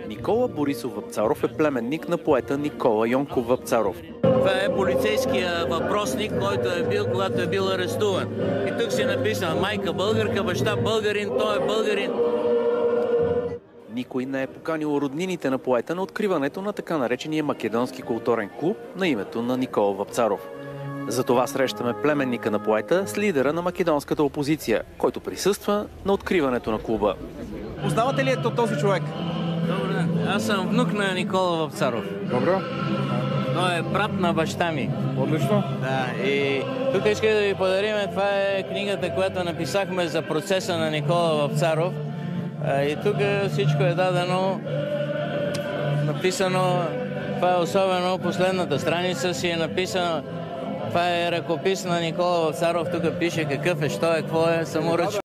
Никола Борисов Вапцаров е племенник на поета Никола Йонков Вапцаров. Това е полицейския въпросник, който е бил, когато е бил арестуван. И тук си написано майка българка, баща българин, той е българин. Никой не е поканил роднините на поета на откриването на така наречения Македонски културен клуб на името на Никола Вапцаров. Затова срещаме племенника на поета с лидера на македонската опозиция, който присъства на откриването на клуба. Познавате ли този човек? Добре, аз съм внук на Никола Вапцаров. Добре. Той е брат на баща ми. Отлично. Да, и тук искам да ви подарим, това е книгата, която написахме за процеса на Никола Вапцаров. И тук всичко е дадено, написано, това е особено, последната страница си е написано, това е ръкопис на Никола Вапцаров, тук пише какъв е, що е, какво е, саморъчно.